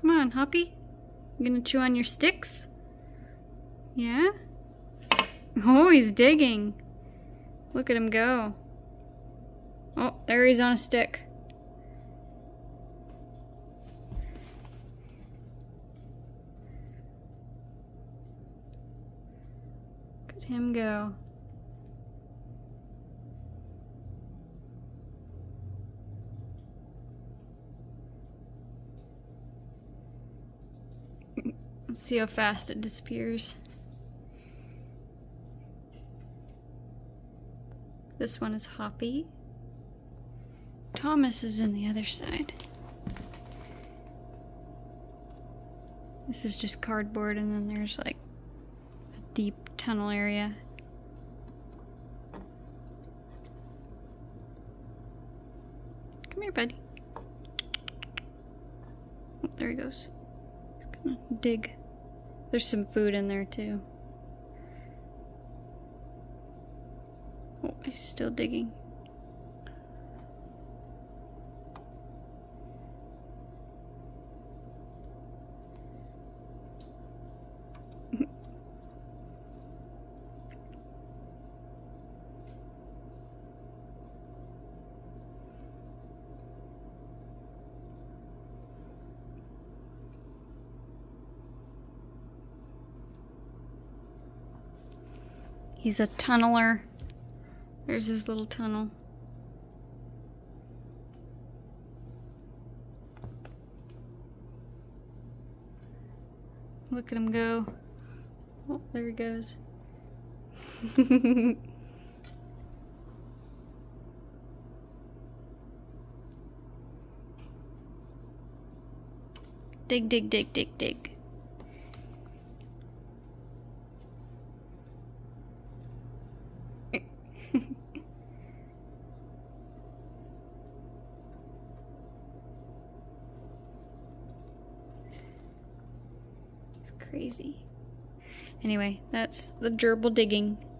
Come on, Hoppy. You gonna chew on your sticks? Yeah? Oh, he's digging. Look at him go. Oh, there he's on a stick. Look at him go. Let's see how fast it disappears. This one is Hoppy. Thomas is in the other side. This is just cardboard, and then there's like a deep tunnel area. Come here, buddy. Oh, there he goes. He's gonna dig. There's some food in there too. Oh, he's still digging. He's a tunneler. There's his little tunnel. Look at him go. Oh, there he goes. Dig, dig, dig, dig, dig. It's crazy. Anyway, that's the gerbil digging.